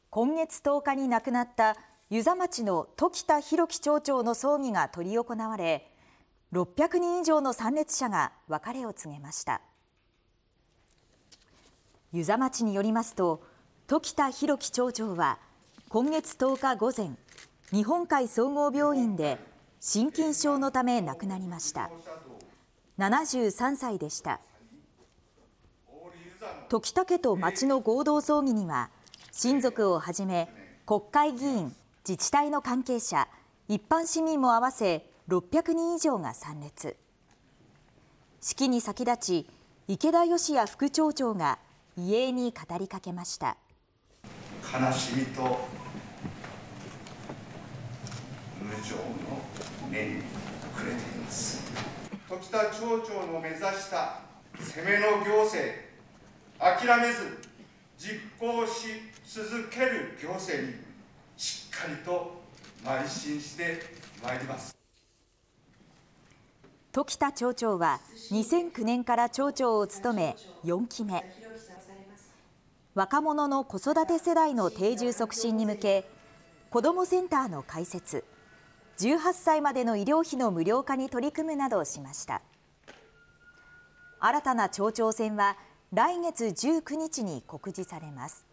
今月10日に亡くなった遊佐町の時田博樹町長の葬儀が執り行われ、600人以上の参列者が別れを告げました。遊佐町によりますと、時田博樹町長は今月10日午前、日本海総合病院で心筋症のため亡くなりました。73歳でした。時田家と町の合同葬儀には、親族をはじめ国会議員、自治体の関係者、一般市民も合わせ600人以上が参列。式に先立ち、池田義也副町長が遺影に語りかけました。 悲しみと無情の念に暮れています。時田町長の目指した攻めの行政、諦めず実行し続ける行政にしっかりと邁進してまいります。 時田町長は2009年から町長を務め4期目。若者の子育て世代の定住促進に向け、子どもセンターの開設、18歳までの医療費の無料化に取り組むなどしました。新たな町長選は来月19日に告示されます。